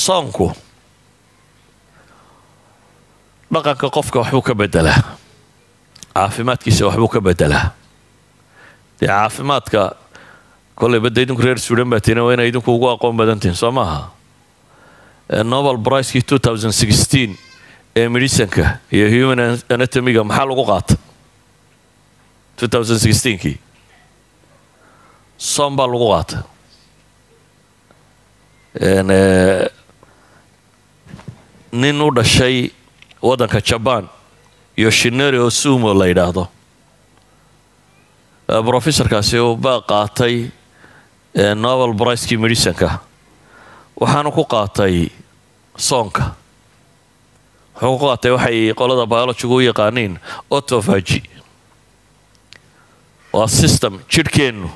soonku dhaqanka qofka waxbuu ka bedelaa caafimaadkiisa waxbuu ka bedelaa dee caafimaadka kolleyba dee idinku reer suudhan baa tiina waa inay idinku ugu aqoon badantihin soo maaha nobel pricekii 2016 ee medicinka iyo human anatomiga maxaa lagu qaata 2016kii soon baa lagu qaata nin u dhashay waddanka Japan Yoshinori Osumo la yidhaahdo professorkaasi uu baa qaatay nobel pricekii medicinka waxaanu ku qaatay soonka wuxuu ku qaatay waxay qolada biology u yaqaaniin autophagy waa system jidhkeennu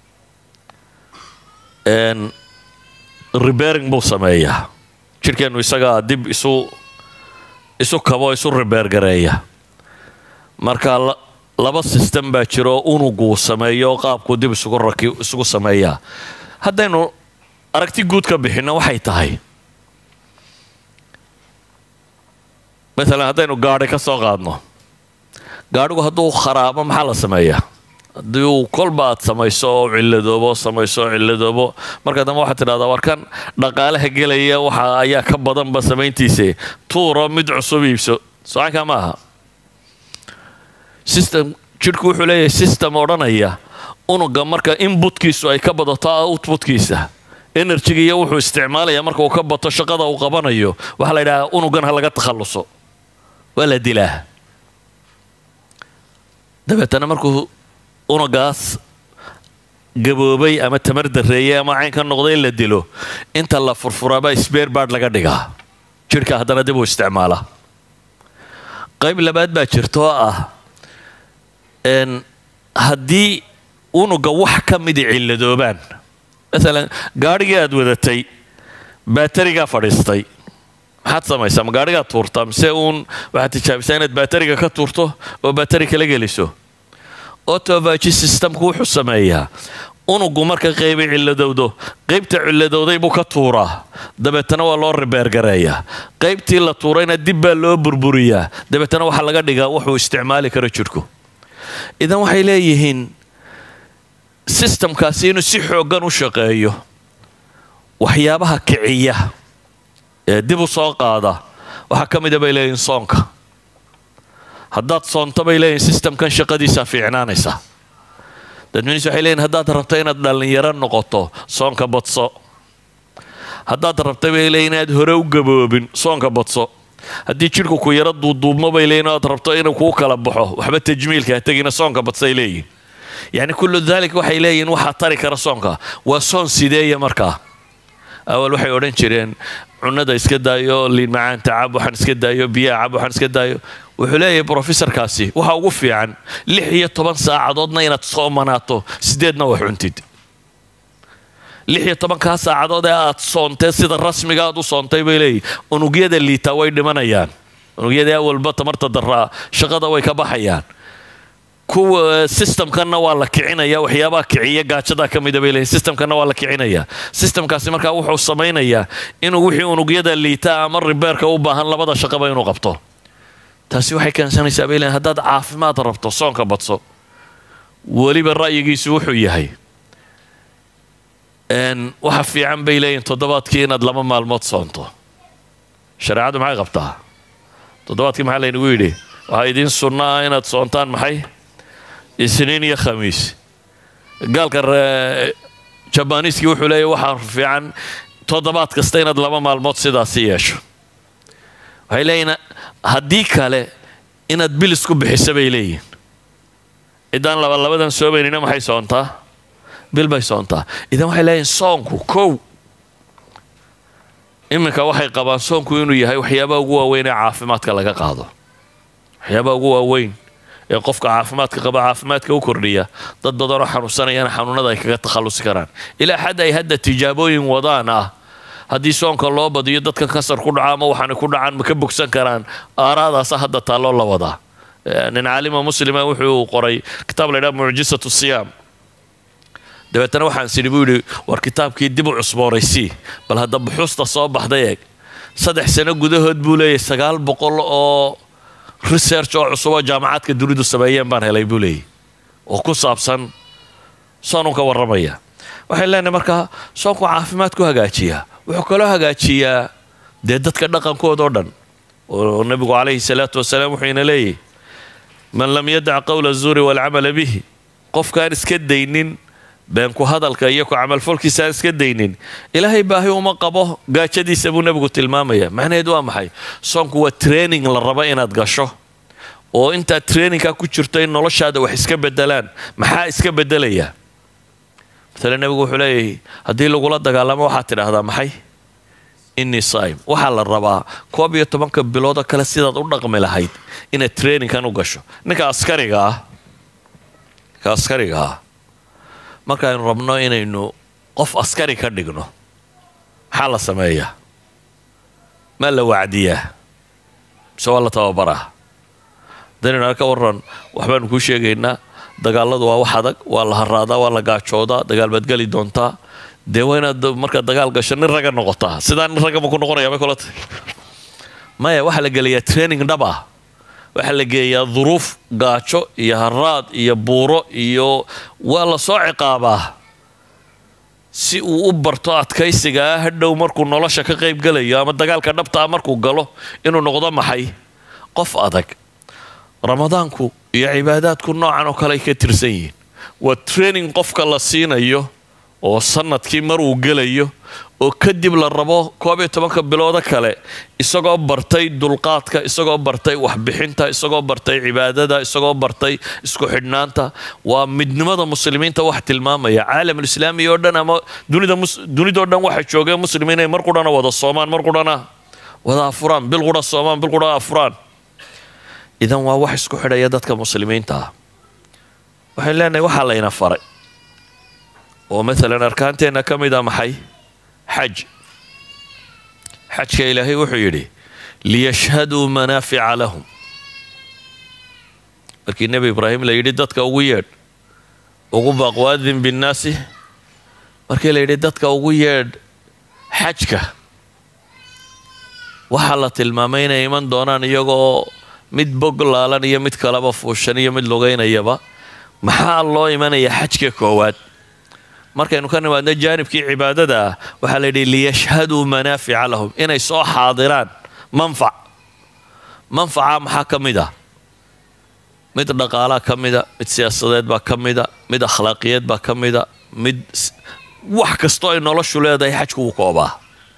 repairing buu sameeyaa jidhkeennu isagaa dib isu kabo isu repair gareeya marka laba system baa jiro unugu sameeyo qaabku dib isugu sameeyaa haddaynu aragti guud ka bixinno waxay tahay مثلا هذين قاعد كسر قادنا قاعد هذو خرابة محل سمايا ديو كل بعض سمايسو عل دوبو سمايسو عل دوبو مركز ما واحد هذا وركان نقاله هجلية وح يا كبضن بسمين تيسي طورة مدعو سبيبسو صح كماها سيستم شركو حليه سيستم ورانية أنو جمرك إنبوت كيسو أي كبضة تا أوتبوت كيسه energy wuxuu isticmaalaya marka uu ka bato shaqada uu qabanayo waxa la yiraahdaa unugan halaga takhaluso wala dilaa dabeetana markuu unugaas gaboobay ama tamar dareeyay ama cayn ka noqday la dilo inta la furfuraba spare part laga dhigaa jirka hadana dib u isticmaala qayb labaad baa jirto haddii unuga wax ka mid ciladoobaan مثلا gaariga aad wadatay batteriga fadhiistay maxaad samaysaa ma gaariga tuurtaa mise waxaad tijaabisaa inaad batteriga ka tuurto oo batteri kala geliso autophagy systemku wuxuu sameeyaa unugu marka qayb ciladowdo qaybta ciladowday buu ka tuuraa dabeetana waa loo repair gareeyaa qaybtii la tuurayna dib baa loo burburiyaa dabeetana waxa laga dhigaa wuxuu isticmaali karo jirku idan waxay leeyihiin system kaasi inuu si xoogan u shaqeeyo waxyaabaha kiciya ee dib u soo qaada waxa ka mid ah bay leeyihiin soonka haddaad soonto bay leeyihiin systemkan shaqadiisa fiicnaanaysa dadweynihiisa waxay leeyihiin haddaad rabto inaad dhalinyaro noqoto soonka badso haddaad rabto bay leeyihiin inaad hore u gaboobin soonka badso haddii jidhku ku yaro duuduubmo bay leeyihiin aad rabto inuu kuu kala baxo waxba tajmiilka ha tegina soonka badsay leeyihiin يعني كل ذلك وحي لين وحا طريق رسونك وصون سيدية مركا أول وحي أورنشرين عنا إسكدايو اللي معان تعب وحن إسكدايو بياعب وحن إسكدايو وحلاي بروفيسور كاسي وحا وفي عن لحية طبعا ساعة ضدنا ينتصوم مناطو سديدنا وحنتد لحية طبعا كاسا عضوضة صونتي سيد الرسمي قادو صونتي بيلي ونقيد اللي تاويد منايان ونقيد أول بطا مرتا درا شغضا ويكبحيان كو سيستم كنا والله كعينيا وحيابا كعية قاعدة كم يدبيله سيستم كنا والله كعينيا سيستم كاسي مركا وحو سمينيا إنه وحي ونقيد اللي تامر بيرك وباهن لبدا شقبا ينقبطه تاسي وحي كان سنة سابيلين هداد عاف ما ضربته صونك بطسو ولي بالرأي يقيسو وحو يهي ان وحفي عن بيلين تضبات كيناد لما ما الموت صونته شريعة معي غبطها تضبات كي محالي نقولي وهايدين سنة إناد صونتان محي اثنين يا خميس قال كر جابانيسكي وحو لي وحر في عن تضبات كستين لما ما الموت سيداسياش هاي لينا هديك على إن تبلسكو بحساب إليه إذا لما بدنا نسوي إننا ما حيسونتا بالباي سونتا إذا ما حيلاقي صونكو كو إما كواحد قبان صونكو إنه يهاي وحيابا وجوا وين عافمات كلا قاضو حيابا وجوا وين يقفك عافمات كقبا عافمات كوكردية ضد ضرر حنوسنا يعني حنونا ذا كتخلص كران إلى حد يهدى تجابوين وضعنا هدي صونك الله بدي يدك كسر كل عام وحنا كل عام مكبك سكران أراد صهد الله الله وضع يعني عالم مسلم وحي قري كتاب لنا معجزة الصيام dabeetana waxaan sidhi buu yidhi war kitaabkii dib u cusboonaysii bal hadda buxuusta soo baxday eeg 3 sano gudahood buu leeyahay 900 oo research oo cusub oo jaamacadka dunidu sameeyeen baan helay buu leeyahay oo ku saabsan soonka warramaya waxay leenahay marka soonku caafimaad ku hagaajiya wuxuu kaloo hagaajiyaa dee dadka dhaqankooda oo dhan oo nabigu calayhi salaatu wasalaam wuxuu ina leeyahay man lam yadac qawla zuuri walcamala bihi qofkaan iska daynin beenku hadalka iyo ku camalfalkiisa aan iska daynin ilaahay baahi uma qabo gaajadiisa buu nabigu tilmaamaya macnaheedu waa maxay soonku waa training la rabo inaad gasho oo intaad trainingka ku jirto in noloshaada wax iska bedelaan maxaa iska bedelaya مثلا النبي يقول لي هدي لو قلت دقالما waxaa tidhaahdaa maxay inni saim waxa la rabaa 12 bilooda kala sidaad u dhaqmi lahayd inaad training kan u gasho ninka askariga marka aynu rabno inaynu qof askari ka dhigno maxaa la sameeyaa ma la wacdiyaa soo la tababaraa danina ka waran waxbaan ku sheegaynaa dagaaladu waa wax adag waa la haraadaa waa la gaajoodaa dagaal baad gali doontaa dee waa inaad marka dagaal gasho nin raga noqotaa sidaa nin raga ma ku noqonaya ma kula tahay maya waxaa la gelayaa training dhab ah waxaa la geeyaa duruuf gaajo iyo haraad iyo buuro iyo waa la soo ciqaabaa si uu u barto adkaysiga ah hadhow markuu nolosha ka qayb galayo ama dagaalka dhabta ah markuu galo inuu noqdo maxay qof adag ramadaanku iyo cibaadaadku noocan oo kale ay ka tirsan yihiin waa training qofka la siinayo oo sanadkii mar uu gelayo oo kadib la rabo 12 bilooda kale isagoo bartay dulqaadka isagoo bartay waxbixinta isagoo bartay cibaadada isagoo bartay isku xidhnaanta waa midnimada muslimiinta wax tilmaamaya caalamul islaami oo dhan ama dunida oo dhan waxa joogay muslimiin ay mar qudana wada soomaan mar qudana wada afuraan bil qura soomaan bil qura afuraan idan waa wax isku xidhaya dadka muslimiinta ah waxaan leenahay waxa la ina faray oo مثلا arkaanteena kamida maxay xajka ilaahay wuxuu yidhi liyashhaduu manaafica lahum markii nebi ibraahim la yidhi dadka ugu yeedh ugu baaq waadin binnaasi markii la yidhi dadka ugu yeedh xajka waxaa la tilmaamay inay iman doonaan iyagoo mid bog laalan iyo mid kalaba fuushan iyo mid lugaynayaba maxaa loo imanaya xajka koowaad markaynu ka nimaadno jaanibkii cibaadada ah waxaa la yidhi liyashhaduu manaafica lahum inay soo xaadiraan manfaca maxaa ka mid ah mid dhaqaalaa ka mida mid siyaasadeed baa ka mida mid akhlaaqiyeed baa ka mida mid wax kastoo ay noloshu leedahay xajku wuu koobaa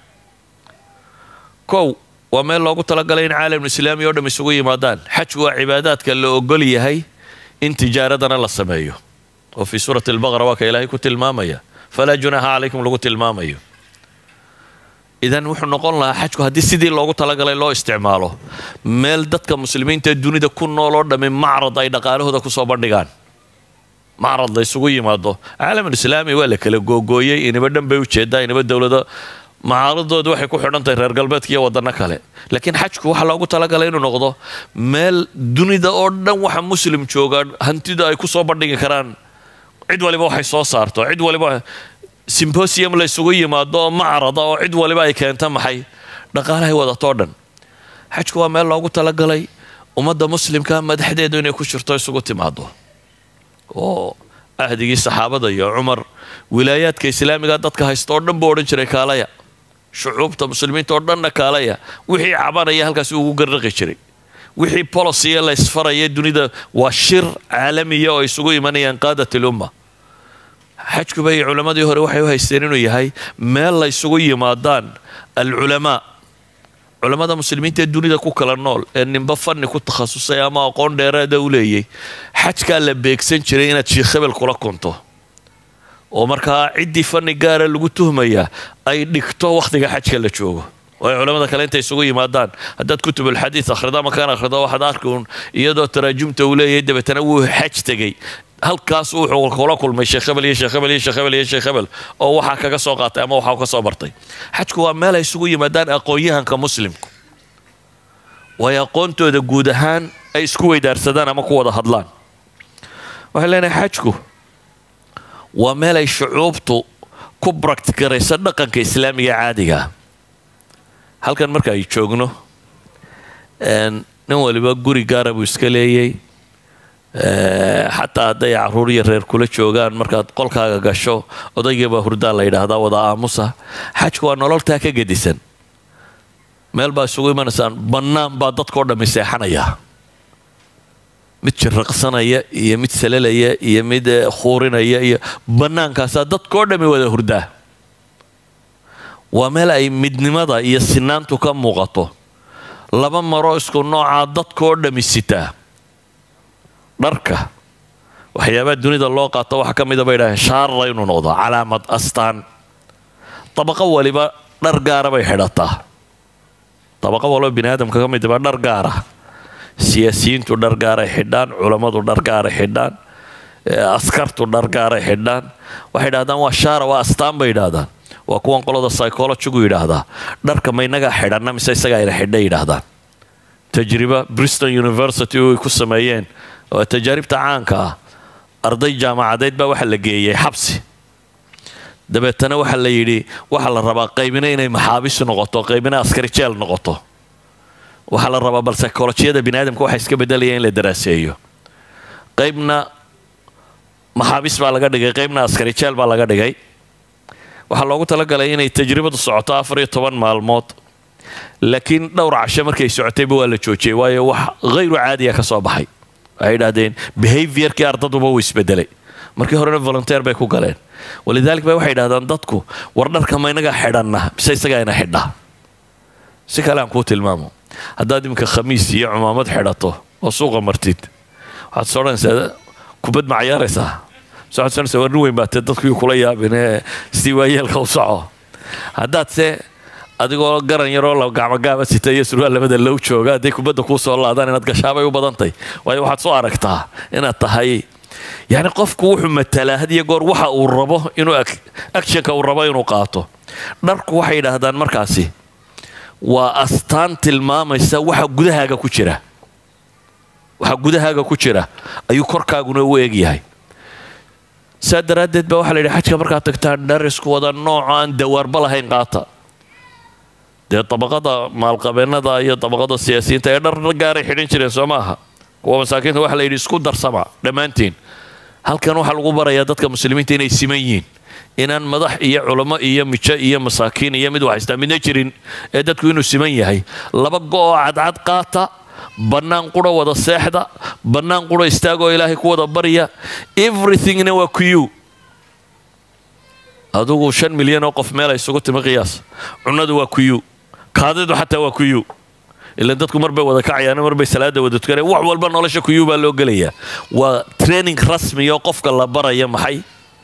kow waa meel loogu talagalay in caalamul islaami oo dham isugu yimaadaan xajku waa cibaadaadka la ogol yahay in tijaaradana la sameeyo oo fi suurati albaqara waa ka ilaahay ku tilmaamaya falaa junaha calaykum lagu tilmaamayo idan wuxuu noqon lahaa xajku haddii sidii loogu talagalay loo isticmaalo meel dadka muslimiinta dunida ku nool oo dhammi macrad ay dhaqaalahooda kusoo bandhigaan macrad la isugu yimaado caalamul islaami waa la kala googooyey iniba dhan bay ujeedaa iniba dowlado macaaradooda waxay ku xidhan tahay reer galbeedka iyo wadano kale laakiin xajku waxaa loogu talagalay inuu noqdo meel dunida oo dhan waxa muslim joogaan hantida ay kusoo bandhigi karaan cid waliba waxay soo saarto cid waliba symposium la isugu yimaado oo macrada oo cid waliba ay keenta maxay dhaqaalahay wadato dhan xajku waa meel loogu talagalay ummadda muslimka madaxdeedu inay ku jirto isugu timaado oo ahdigii saxaabada iyo cumar wilaayaadka islaamiga dadka haysta oo dhan buu odhan jiray kaalaya shucuubta muslimiinta oo dhanna kaalaya wixii cabanaya halkaas ugu garraqi jiray wixii policy la isfaraya dunida waa shir caalamiya oo isugu imanayaan qaadatul umma xajku bay culimadii hore waxay u haysteen inuu yahay meel la isugu yimaadaan alculamaa culamada muslimiinta ee dunida ku kala nool ee ninba fanni ku takhasusay ama aqoon dheeraada u leeyay xajkaa la beegsan jiray inaad sheekh hebel kula kunto oo markaa ciddii fanni gaara lagu tuhmaya ay dhigto wakhtiga xajka la joogo oo ay culamada kale intay isugu yimaadaan haddaad kutubul xadiid akhrida ama kaan akhrido waxaad arkuun iyadoo taraajumta uu leeyahay dabeetana wuu xaj tegey halkaas wuxuu kula kulmay sheekh hebel iyo sheekh hebel iyo sheekh hebel iyo sheekh hebel oo waxaa kaga soo qaatay ama waxaa ka soo bartay xajku waa meel ay isugu yimaadaan aqoon-yahanka muslimku way aqoontooda guud ahaan ay isku weydaarsadaan ama ku wada hadlaan waxaan leenahay xajku وميل أي شعوبته كبرت كريسة دقن كإسلامية عادية هل كان مركا يتشوغنو أن نوالي بقوري قارب ويسكاليي حتى هداي عروري رير كل شوغان مركا قولكا قاشو ودايقي بهردان لايدا هدا ودا آموسا حاجكوا نولول تاكا قديسن meel baa isugu imanaysan bannaan baa dadkoo dhammi seexanaya mid jirraqsanaya iyo mid salalaya iyo mid khuurinaya iyo bannaankaasaa dadkoo dhammi wada hurdaa waa meel ay midnimada iyo sinaantu ka muuqato laba maro isku noocaa dadkoo dhammi sitaa dharka waxyaabaha dunida loo qaato waxa ka mid a bay yidhaaheen shaarra inuu noqdo calaamad astaan dabaqo waliba dhar gaara bay xidhataa طبقة والله بني آدم كم يدبر درجارة سياسيين تدرجارة حدان علماء تدرجارة حدان عسكر تدرجارة حدان واحد هذا وشارة وأستان بيد هذا وأكون قلنا السايكولوجي شو يد هذا درك ما ينجح حدان نمسي سجى إلى حدا يد هذا تجربة بريستون يونيفرسيتي وكسمايين وتجارب تعانكا أرضي جامعة ديت بواحد لقيه حبسي dabeetana waxa la yiri waxa la rabaa qaybina inay maxaabiis noqoto qaybina askari jeel noqoto waxa la rabaa bal psychologiyada bini'aadamka waxa iska bedelayeen in la daraaseeyo qaybna maxaabiis baa laga dhigay qaybna askari jeel baa laga dhigay waxa loogu talagalay inay tajribadu socoto 14 maalmood laakiin dhowr casho markay socotay waa la joojiyay waayo wax غير caadi ah ka soo baxay ay yiraahdeen behavior-kii ardaydu waa isbedelay markii horena volunteer bay ku galeen ولذلك بقى واحد هذا ضدكو وردر كما ينجح حدنا بس يسجى حدا سكلام قوت المامو هذا دي ممكن خميس يا عمامات حدته وسوق مرتد هاد صورن سدا كبد معيار سا ساعات سنة سوينوين بقى تضدكو كليا بين استوائية الخوصعة هذا سه أديكوا قرن يرول لو قام ستة يسروا اللي بدل لو شو قاعد ديكوا بدو كوسو الله هذا نتقشابه وبدنتي وأي واحد صارك تا هنا التهاي يعني قفك وحو متلا هدي يقول وحا وربه إنه أكشك وربه إنه قاطه نرك وحيد هذا المركزي وأستان تلمام يسوي وحا جودها هاجا كشرة وحا جودها هاجا كشرة أيو كركا جنوا ويجي هاي ساد ردت بوحل اللي حكى مركاتك تندرس كودا نوع عن دوار بلا هين قاطع ده طبقات مع القبيلة ده هي طبقات السياسيين تقدر نجاري حين شرين سماها ومساكين واحد يريسكون در سبعة دمانتين هل كانوا حلقوا برا يادتك مسلمين تين يسميين إن مضح إيا علماء إيا مشاء إيا مساكين إيا مدوح استامين نجرين إدتك إنه سمية هاي لبقوا عد قاطع بنان قرى ودا الساحدة بنان قرى استاقوا إلهي قوة بريا everything نوا كيو هذوك 5 مليون وقف مالا يسوقت مقياس عنده وكيو كاددو حتى وكيو إلا دتكم مربى وذا كعي أنا مربى سلادة وذا تكره وعول برنا ولا شكو يوبا لو قليا وتريننج رسمي يوقف كلا برا يا محي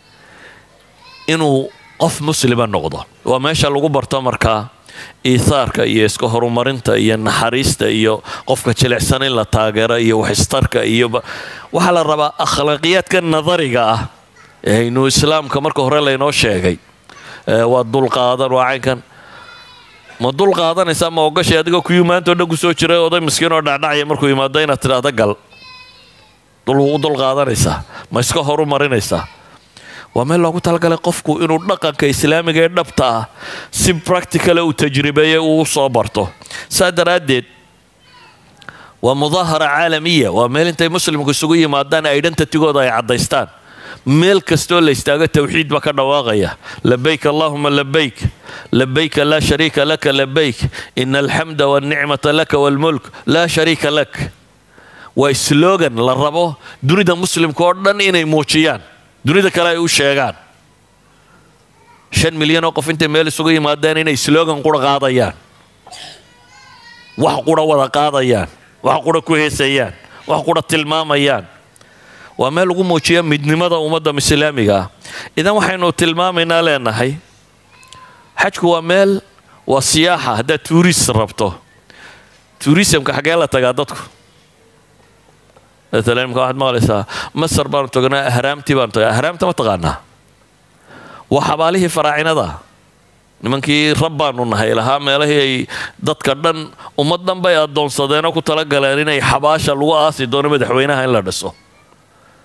إنه قف مسلم النقطة وماشى لو برتمر كا إيثار كا يسكو هرومرنتا يا نحريستا يا قف كتشلع سنة لا تاجرة يا وحستر كا يا وحلا الربا أخلاقيات كان نظري كا إنه إسلام كمركو هرلا ينوش شيء والدول قادر وعين كان ما دول قادن إسام موقش يدقو كيومان تودو كسوتشرة وده مسكين ودعنا يمركو يمادين ترى دقل دول قادن إسا ما يسكو هرو مرين إسا وما الله تعالى قفكو إنه دقا كإسلامي غير نبتا سيم براكتيكال وتجريبية وصابرته سادرادد ومظاهرة عالمية وميل انت مسلم كسوقية مادان ايدان تتيقو ضاي عدايستان ميل كستول يستاقى التوحيد بكرنا واغية لبيك اللهم لبيك لبيك لا شريك لك لبيك إن الحمد والنعمة لك والملك لا شريك لك وإسلوغن للربو دوني دا مسلم كوردن إني موشيان دوني دا كلا يوشيغان 5 مليون وقف انت ميل سوقية مادان إني إسلوغن قرى قاضيان wax qura wada qaadayaan wax qura ku heesayaan wax qura tilmaamayaan waa meel lagu muujiyo midnimada ummadda islaamiga idan waxaynu tilmaamayna leenahay xajku waa meel waa siyaaxa hada tourist rabto tourismka xagee la tagaa dadku مثلا واحد ما لسه مصر بان تقنا أهرامتي بان تقنا أهرامتي ما تقنا وحباليه فراعنة ذا nimankii rabbaanu nahay lahaa meelahay dadka dhan ummadan bay adoonsadeen oo ku tala galeen inay xabaasha lagu aasi doono madaxweynaha in la dhiso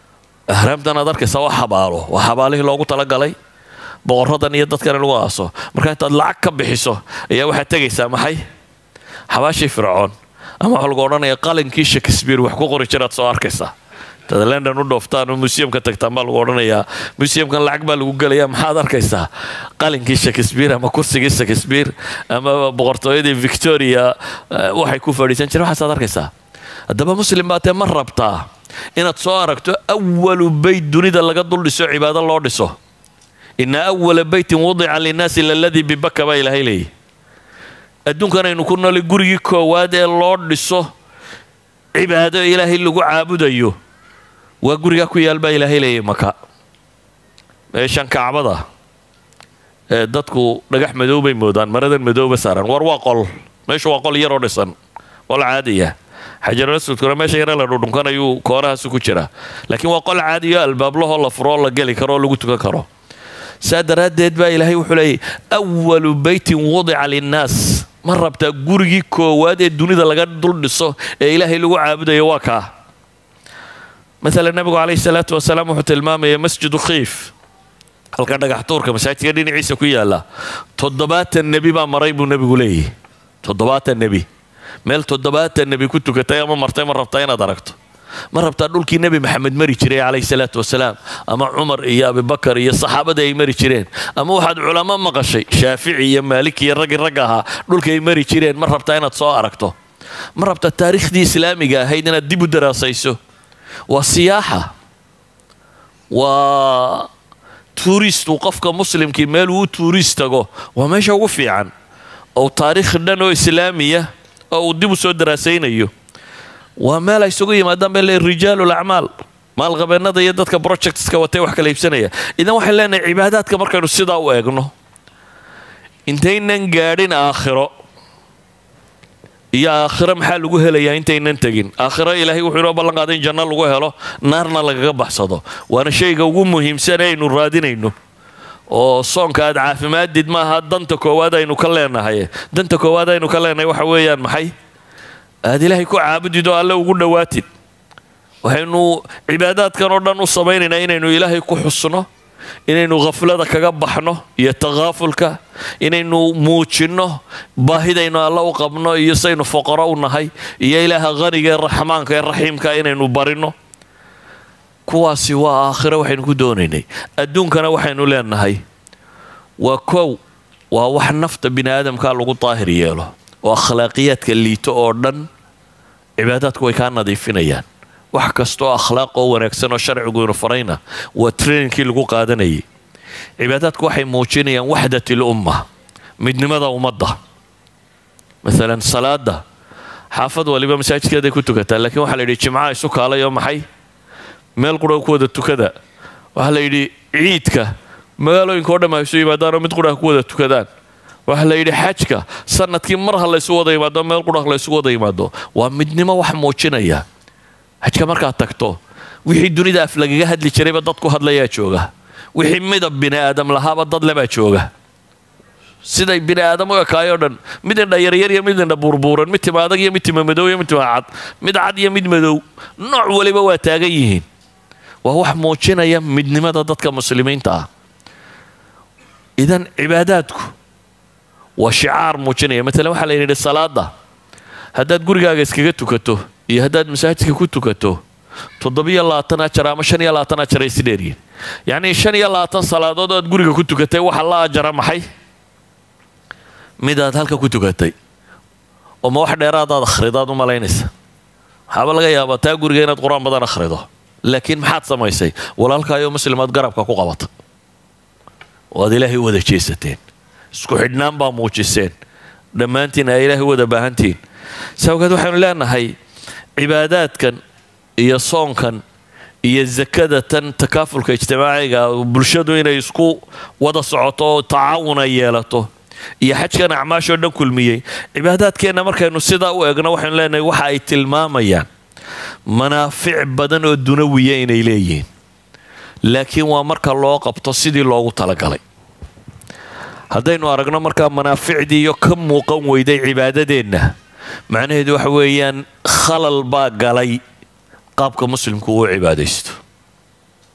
ahraamtan aad arkaysaa waa xabaalo, waa xabaalihii loogu talagalay boqoradan iyo dadkan in lagu aaso. marka intaad lacag ka bixiso ayaa waxaad tegaysaa maxay xabaashii fircoon, ama waxa lagu odhanaya qalinkii Shakespeare wax ku qori jiraad soo arkaysaa. tad London u dhooftaan oo museumka tagtaan baa lagu odhanayaa museumkan lacag baa lagu gelayaa, maxaad arkaysaa qalinkii Shakespeare ama kursigii Shakespeare ama boqortooyadii Victoria waxay ku fadhiisan jireen, waxaad arkaysaa. haddaba muslim baatee ma rabtaa inaad soo aragto awalu bayt dunida laga dul dhiso cibaado loo dhiso. ina awala baytin wudica linnaasi lalladii bibaka baa ilaahay leeyahy. adduunkan aynu ku noolay gurigii koowaad ee loo dhiso cibaado ilaahay lagu caabudayo waa guriga ku yaal baa ilaahay leeyahy Maka. meeshan Kacbada dadku dhagax madow bay moodaan, maradan madowba saaran, war waa qol, meesha waa qol yar oo dhisan, qol caadiya. xajarul aswadkuna meesha yar la dhudhunkanayo koorahaas ku jira, laakiin waa qol caadiya, albaab lahoo la furo la geli karo oo lagu tukan karo. saa daraaddeed baa ilaahay wuxuu leeyahy awalu baytin wudica linnaas. ma rabtaa gurigii koowaad ee dunida laga dul dhiso ee ilaahay lagu caabudayo waa kaa. مثلا النبي عليه الصلاة والسلام وحتى المامة مسجد خيف halkan dhagax tuurka masaajidka dhinaciisa ku yaala 7 nabi baa maray buu nabigu leeyahay. 7 nabi meel 7 nabi ku tukatay ama martay ma rabtaa inaad aragto. ma rabtaa dhulkii nabi maxamed mari jiray calayhi salaatu wasalaam, ama cumar iyo abubakar iyo saxaabada ay mari jireen, ama waxaad culamo maqashay shaafici iyo maalik iyo rag ahaa dhulkay ay mari jireen, ma rabtaa inaad soo aragto. ma rabtaa taariikhdii islaamiga ahayd inaad dib u daraasayso. waa siyaaxa, waa tuuristu. qofka muslimkii meel uu tuurist tago waa meesha ugu fiican oo taariikh dhan oo islaamiya oo uu dib u soo daraasaynayo. waa meel ay isugu yimaadaan baa leeyahay rijaalul acmaal, maalqabeennada iyo dadka projectska watay wax kala iibsanaya. idan waxaan leenahay cibaadaadka markaynu sidaa u eegno intaynan gaadhin aakhiro, iyo aakhiro maxaa lagu helayaa intaynan tegin. aakhiro ilaahay wuxuu inoo ballan qaaday in janno lagu helo, naarna lagaga baxsado. waana shayga ugu muhiimsan aynu raadinayno. oo soonka aad caafimaadid maaha danta koowaad aynu ka leenahay. danta koowaad aynu ka leenahay waxa weeyaan maxay? aad ilaahay ku caabudid oo alle ugu dhowaatid. waxaynu cibaadaadkan oo dhan u samaynaynaa inaynu ilaahay ku xusno, inaynu ghaflada kaga baxno iyo taqaafulka, inaynu muujinno baahidaynu alla u qabno iyo saynu fuqaro u nahay, iyo ilaaha qaniga ee raxmaanka ee raxiimka inaynu barino. kuwaasi waa aakhiro waxaynu ku doonaynay. adduunkana waxaynu leenahay waa kow, waa wax nafta bini aadamka lagu daahir yeelo, oo akhlaaqiyaadka liito oo dhan cibaadaadku way kaa nadiifinayaan. wax kastoo akhlaaq oo wanaagsan oo sharcigu inu farayna waa trainingkii lagu qaadanayay. cibaadaadku waxay muujinayaan waxdatil umma, midnimada ummadda. maalan salaada xaafad waliba masaajidkeeday ku tukataa, laakiin waxaa la yidhi jimcaha isu kaalay oo maxay meel qura ku wada tukada. waxaa la yidhi ciidka magaalooyinka oo dhan ha isu yimaadaan oo mid qura ku wada tukadaan. waxaa la yidhi xajka sanadkii mar ha la isugu wada yimaado, meel qura la isugu wada yimaado. waa midnimo wax muujinaya. xajka markaad tagto wixii dunida af lagaga hadli jirayba dad ku hadlayaa jooga, wixii midab bini aadam lahaaba dad lebaa jooga. siday bini aadam u ekaayoo dhan, mid indha yaryar iyo mid indha buurbuuran, mid tima adag iyo mid tima madow iyo mid tima cad, mid cad iyo mid madow, nooc waliba waa taagan yihiin. waa wax muujinaya midnimada dadka muslimiinta ah. idan cibaadaadku waa shicaar muujinaya. maalan waxaa la yidhi salaada haddaad gurigaaga iskaga tukato iyo haddaad masaajidka ku tukato 27 ajar ama 25 ajar ay sidheeriin. yacni 25 salaadood aad guriga ku tukatay waxa la ajara maxay? midaad halka ku tukatay. oo ma wax dheeraadaad akhridaad u malaynaysa? waxaaba laga yaabaa taa guriga inaad qur-aan badan akhrido, laakiin maxaad samaysay? walaalkaayoo muslimaad garabka ku qabata waad ilaahay u wada jeesateen, isku xidhnaan baa muujiseen, dhammaantiin ay ilaahay u wada baahantihiin. sababkeed waxaynu leenahay cibaadaadkan iyo soonkan iyo zakada tan takaafulka ijtimaaciga, bulshadu inay isku wada socoto oo tacaawun ay yeelato, iyo xajkan acmaashoo dhan kulmiyey. cibaadaadkeenna markaynu sidaa u eegno waxaynu leenahay waxa ay tilmaamayaan manaafic badan oo dunawiya inay leeyihiin, laakiin waa marka loo qabto sidii loogu talagalay. haddaynu aragno markaa manaaficdii iyo ka muuqan weyday cibaadadeenna, macnaheedu waxa weeyaan khalal baa galay qaabka muslimku uu cibaadaysto.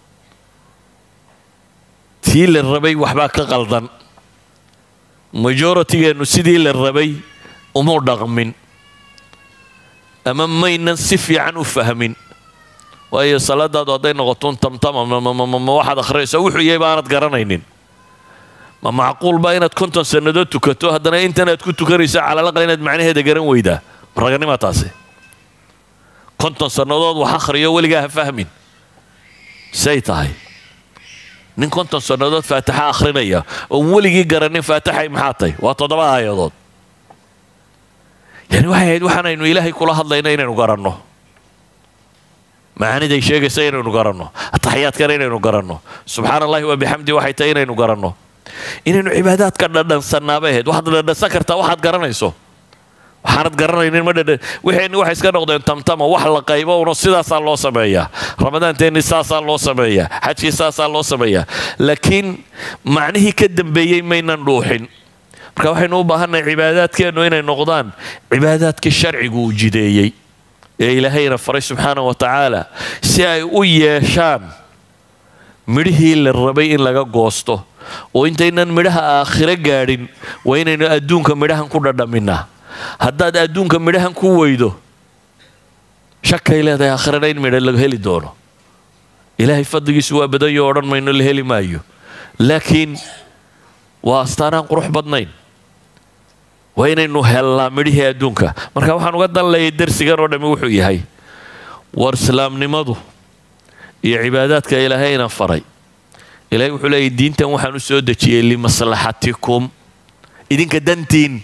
tii la rabay waxbaa ka qaldan majority-geenu sidii la rabay uma dhaqmin ama maynan si fiican u fahmin waayo salaadaadu hadday noqoto tamtam ma waxaad akhriyaysaa wuxuu yahay baanad garanaynin ma macquul baa inaad 50 sannadood tukato haddana intan aad ku tukanaysaa cala laqal inaad macnaheeda garan weydaa raganima taasi 50 sannadood wax akhriyo weligaa ha fahmin say tahay nin 50 sannadood faataxa akhrinaya oo weligii garanin faataxay maxaa tahay waa 7 aayadood yani waxaanaynu ilaahay kula hadlayna inaynu garanno macaaniday sheegaysa inaynu garanno ataxiyaadkana inaynu garanno subxaanallahi wa bixamdi waxay tahay inaynu garanno inaynu cibaadaadka dhadhansanaaba ahayd waxaad dhadhansan kartaa waxaad garanayso waxaanad garanaynin ma dhadhan waxayni waxay iska noqdeen tamtama wax la qaybo una sidaasaa loo sameeyaa ramadaanteenni saasaa loo sameeyaa xajkii saasaa loo sameeyaa laakiin macnihii ka dambeeyey maynan dhuuxin marka waxaynu u baahannahay cibaadaadkeennu inay noqdaan cibaadaadkii sharcigu uu jideeyey ee ilaahayna faray subxaanahu wa tacaala si ay u yeeshaan midhihii la rabay in laga goosto oo intaynan midhaha aakhiro gaadhin waa inaynu adduunka midhahan ku dhadhaminaa haddaad adduunka midhahan ku weydo shakay leedahay aakhirana in midha laga heli doono ilaahay fadligiisu waa badanyo odhan mayno la heli maayo laakiin waa astaanaan qurux badnayn waa inaynu hellaa midhihii adduunka marka waxaan uga dan leeyay darsigan oo dhammi wuxuu yahay war islaamnimadu iyo cibaadaadka ilaahayna faray ilaahay wuxuu leeyahay diintan waxaan u soo dejiyey limaslaxatikum idinka dantiin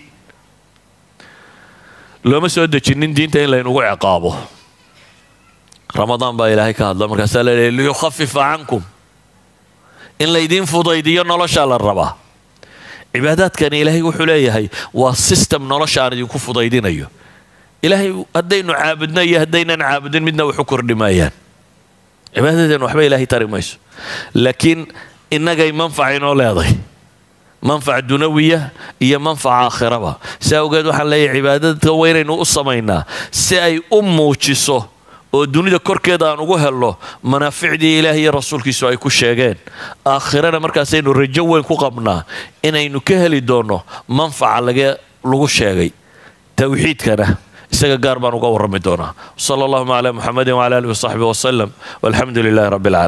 looma soo dejinin diinta in laynugu ciqaabo ramadaan baa ilaahay ka hadla markaasaa la leeyahay liyukhafifa cankum in laydiin fudaydiyo noloshaa la rabaa cibaadaadkani ilaahay wuxuu leeyahay waa system nolosha aan idinku fudaydinayo ilaahay haddaynu caabudno iyo haddaynan caabudin midna wax u kordhi maayaan cibaadadeenu waxba ilaahay tari mayso laakiin innagay manfac inoo leedahay manfac dunawiya iyo manfac aakhiraba si awgeed waxaan leeyahay cibaadadka waa inaynu u samaynaa si ay u muujiso oo dunida korkeeda aan ugu helno manaaficdii ilaahay iyo rasuulkiisu ay ku sheegeen aakhirana markaasaynu rajo weyn ku qabnaa inaynu ka heli doono manfaca lagu sheegay tawxiidkana isaga gaar baan uga warrami doonaa sala allahuma calaa muxamedin wacala aalihi wasaxbihi wasalam walxamdu lilaahi rabbi alcaalamiin